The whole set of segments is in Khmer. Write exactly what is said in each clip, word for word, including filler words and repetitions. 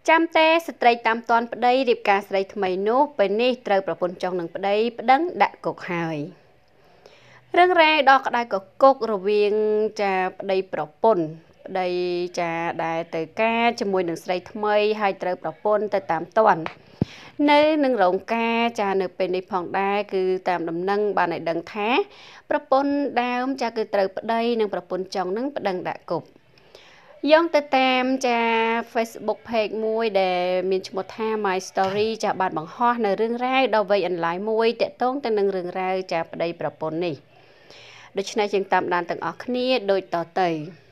ចាំតែស្ត្រីតាមតាន់ប្តីរៀបការស្រីថ្មីនោះពេលនេះត្រូវប្រពន្ធចុងនឹងប្តីប្តឹងដាក់គុកហើយរឿងរ៉ាវដ៏ក្តៅកគុករវាងចាប្តីប្រពន្ធប្តីចាដែលទៅការជាមួយនឹងស្រីថ្មីហើយត្រូវប្រពន្ធទៅតាមតាន់នៅនឹងរោងការចានៅពេលនេះផងដែរគឺតាមដំណឹងបានឲ្យដឹងថាប្រពន្ធដើមចាគឺត្រូវប្តីនិងប្រពន្ធចុងនឹងប្តឹងដាក់គុកយោងទៅតាមចា Facebook page មួយដែលមានឈ្មោះថា My Story ចាបានបង្ហោះនៅរឿងរ៉ាវដ៏វែងអន្លាយមួយទាក់ទងទៅនឹងរឿងរ៉ាវចាប្តីប្រពន្ធនេះដូច្នេះយើងតាមដានទាំងអស់គ្នាដូចតទៅ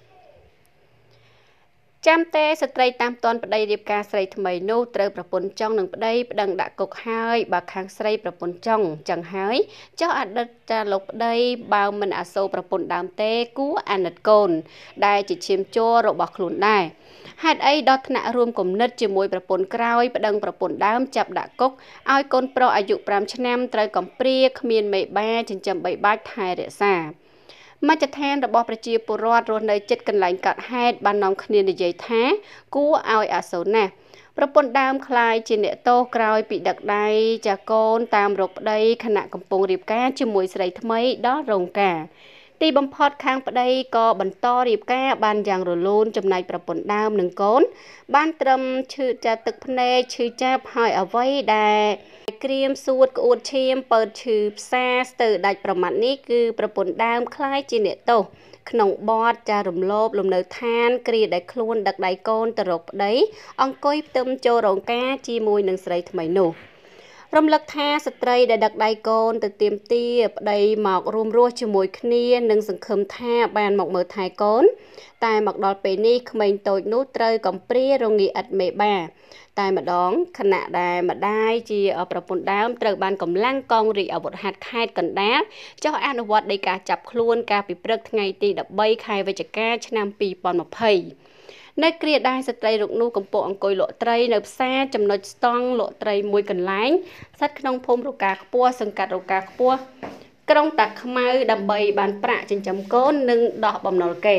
ចាំតែស្ត្រីតាមតាន់ប្តីរៀបការស្រីថ្មីនោះត្រូវប្រពន្ធចុងនឹងប្តីប្តឹងដាក់គុកហើយបើខាងស្រីប្រពន្ធចុងចឹងហើយចុះអតីតចាលោកប្តីបើមិនអាសូរប្រពន្ធដើមទេគួរអាណិតកូនដែលជាឈាមជ័ររបស់ខ្លួនដែរហេតុអីដល់ថ្នាក់រួមគំនិតជាមួយប្រពន្ធក្រោយប្តឹងប្រពន្ធដើមចាប់ដាក់គុកឲ្យកូនប្រុសអាយុប្រាំឆ្នាំត្រូវកំព្រាគ្មានមេបាចិញ្ចឹមបីបាច់ថែរក្សាមជ្ឈដ្ឋានរបស់ប្រជាពលរដ្ឋរស់នៅជិតកន្លែងកាត់ហេតុបាននាំគ្នានិយាយថាគួរឲ្យអាសូរណាស់ប្រពន្ធដើមคล้ายជាអ្នកទោសក្រោយពីដឹកដៃចាកូនតាមរកប្តីខណៈកំពុងរៀបការជាមួយស្រីថ្មីដល់រោងការទីបំផុតខាងប្តីក៏បន្តរៀបការបានយ៉ាងរលូនចំណែកប្រពន្ធដើមនិងកូនបានត្រឹមឈឺចាទឹកភ្នែកឈឺចាប់ហើយអ្វីដែលក្រៀមសួតក្អួតឈាមពើឈឺផ្សាស្ទើរដាច់ប្រមាត់នេះគឺប្រពន្ធដើមคล้ายជាអ្នកទោសក្នុងបទចារំលោភលំនៅឋានគ្រាដែលខ្លួនដឹកដៃកូនទៅរកប្តីអង្គុយផ្ទឹមចូលរោងការជាមួយនឹងស្រីថ្មីនោះរំលឹកថាស្ត្រីដែលដឹកដៃកូនទៅទាមទារប្តីមករួមរស់ជាមួយគ្នានិងសង្ឃឹមថាបានមកមើលថែកូនតែមកដល់ពេលនេះក្មេងតូចនោះត្រូវកំព្រារងាឥតមេបាតែម្ដងខណៈដែលម្ដាយជាប្រពន្ធដើមត្រូវបានកម្លាំងកងរាជអាវុធហត្ថខេត្តកណ្ដាលចុះអនុវត្តដីកាចាប់ខ្លួនកាលពីព្រឹកថ្ងៃទីដប់បីខែវិច្ឆិកាឆ្នាំពីរពាន់ម្ភៃនៅគ្រាដែលស្ត្រីរូបនោះកំពុងអង្គុយលក់ត្រីនៅផ្សារចំណុចស្តង់លក់ត្រីមួយកន្លែងស្ថិតក្នុងភូមិរកាខ្ពស់សង្កាត់រកាខ្ពស់ក្រុងតាខ្មៅដើម្បីបានប្រាក់ចិញ្ចឹមកូននិងដោះបំណុលគេ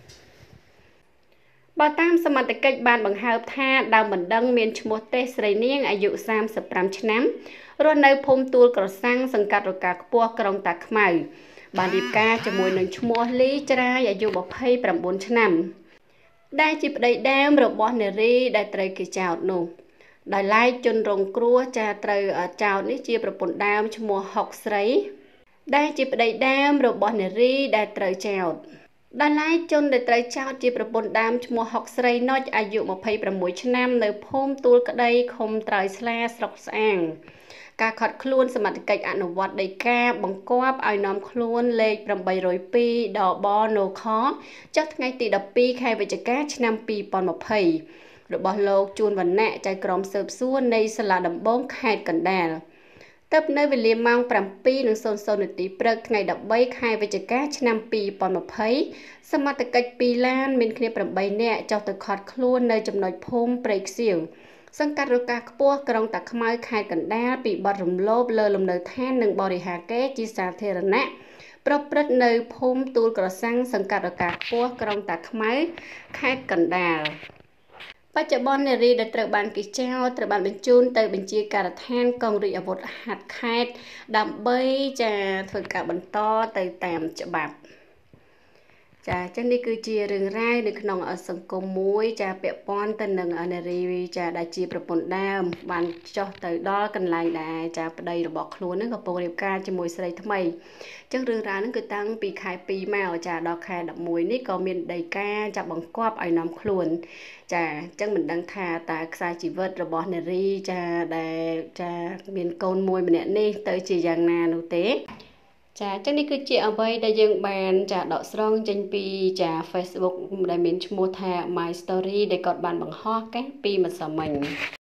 បើតាមសមត្ថកិច្ចបានបង្ហើបថាដើមបណ្ដឹងមានឈ្មោះទេសស្រីនាងអាយុសាមសិបប្រាំឆ្នាំរស់នៅភូមិទួលក្រសាំងសង្កាត់រកាខ្ពស់ក្រុងតាខ្មៅបានរៀបការជាមួយនឹងឈ្មោះលីច្រាយអាយុម្ភៃប្រាំបួនឆ្នាំដែលជាប្តីដើមរបស់នារីដែលត្រូវគេចោទនោះដោយឡែកជនរងគ្រោះចាត្រូវចោទនេះជាប្រពន្ធដើមឈ្មោះហុកស្រីដែលជាប្តីដើមរបស់នារីដែលត្រូវចោទដោយឡែកជនដែលត្រូវចោទជាប្រពន្ធដើមឈ្មោះហុកស្រីណុចអាយុម្ភៃប្រាំមួយឆ្នាំនៅភូមិទួលក្តីឃុំត្រើយស្លាស្រុកស្អាងការខាត់ខ្លួនសមត្ថកិច្ចអនុវត្តដីកាបង្គាប់ឲ្យនាំខ្លួនលេខប្រាំបីរយពីរដបណូខចុះថ្ងៃទីដប់ពីរខែវិច្ឆិកាឆ្នាំពីរពាន់ម្ភៃរបស់លោកជួនវណ្ណៈចៅក្រមស៊ើបសួរនៃសាលាដំបងខេត្តកណ្ដាលទៅនៅវេលាម៉ោងប្រាំពីរនាទីព្រឹកថ្ងៃដប់បីខែវិច្ឆិកាឆ្នាំពីរពាន់ម្ភៃសមត្ថកិច្ចពីរឡានមានគ្នាប្រាំបីនាក់ចុះទៅខាត់ខ្លួននៅចំណុចភូមិព្រៃខ្សៀវសង្កាត់រកាខ្ពស់ក្រុងតាខ្មៅខេត្តកណ្ដាលពីបទរំលោភលើលំនៅឋាននិងបរិហាកេរ្តិ៍ជាសាធារណៈប្រព្រឹត្តនៅភូមិទួលក្រសាំងសង្កាត់រកាខ្ពស់ក្រុងតាខ្មៅខេត្តកណ្ដាលបច្ចុប្បន្ននារីដែលត្រូវបានគេចោទត្រូវបានបញ្ជូនទៅបញ្ជាការដ្ឋានកងរាជអាវុធហត្ថខេត្តដើម្បីចាធ្វើការបន្តទៅតាមច្បាប់ចាអញ្ចឹងនេះគឺជារឿងរ៉ាវនៅក្នុងសង្គមមួយចាពាក់ព័ន្ធទៅនឹងនារីចាដែលជាប្រពន្ធដើមបានចុះទៅដល់កន្លែងដែលចាប្តីរបស់ខ្លួននឹងកំពុងរៀបការជាមួយស្រីថ្មីអញ្ចឹងរឿងរ៉ាវហ្នឹងគឺតាំងពីខែពីរមកចាដល់ខែដប់មួយនេះក៏មានដីកាចាប់បង្គាប់ឲ្យនាំខ្លួនចាអញ្ចឹងមិនដឹងថាតើខ្សែជីវិតរបស់នារីចាដែលចាមានកូនមួយម្នាក់នេះទៅជាយ៉ាងណានោះទេចាអញ្ចឹងនេះគឺជាអ្វីដែលយើងបានចាដកស្រង់ចេញពីចា Facebook ដែលមានឈ្មោះថា My Story ដែលគាត់បានបង្ហោះកាលពីម្សិលមិញ